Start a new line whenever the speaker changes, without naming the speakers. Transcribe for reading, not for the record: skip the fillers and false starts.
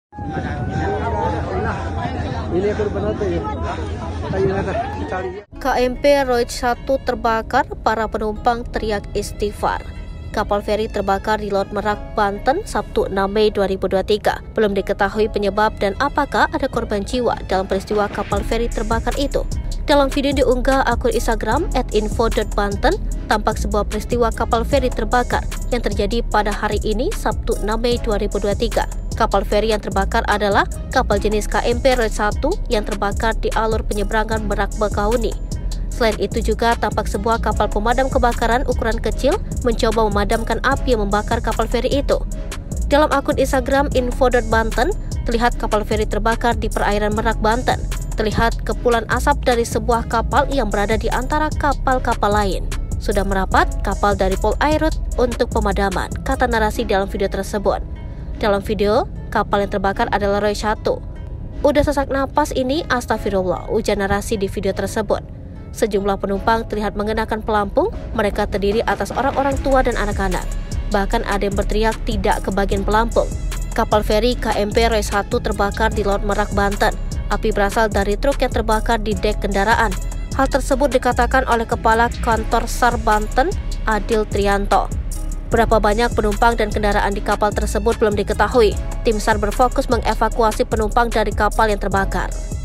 KMP Royce 1 terbakar, para penumpang teriak istighfar. Kapal feri terbakar di Laut Merak, Banten, Sabtu 6 Mei 2023. Belum diketahui penyebab dan apakah ada korban jiwa dalam peristiwa kapal feri terbakar itu. Dalam video yang diunggah akun Instagram @info.banten, tampak sebuah peristiwa kapal feri terbakar yang terjadi pada hari ini, Sabtu 6 Mei 2023. Kapal feri yang terbakar adalah kapal jenis KMP Royce 1 yang terbakar di alur penyeberangan Merak Bakahuni. Selain itu juga tampak sebuah kapal pemadam kebakaran ukuran kecil mencoba memadamkan api yang membakar kapal feri itu. Dalam akun Instagram info.banten, terlihat kapal feri terbakar di perairan Merak, Banten. Terlihat kepulan asap dari sebuah kapal yang berada di antara kapal-kapal lain. Sudah merapat kapal dari Polairut untuk pemadaman, kata narasi dalam video tersebut. Dalam video, kapal yang terbakar adalah Royce 1. Udah sesak napas ini, astagfirullah, ujar narasi di video tersebut. Sejumlah penumpang terlihat mengenakan pelampung, mereka terdiri atas orang-orang tua dan anak-anak. Bahkan ada yang berteriak tidak kebagian pelampung. Kapal feri KMP Royce 1 terbakar di Laut Merak, Banten. Api berasal dari truk yang terbakar di dek kendaraan. Hal tersebut dikatakan oleh Kepala Kantor SAR Banten, Adil Trianto. Berapa banyak penumpang dan kendaraan di kapal tersebut belum diketahui. Tim SAR berfokus mengevakuasi penumpang dari kapal yang terbakar.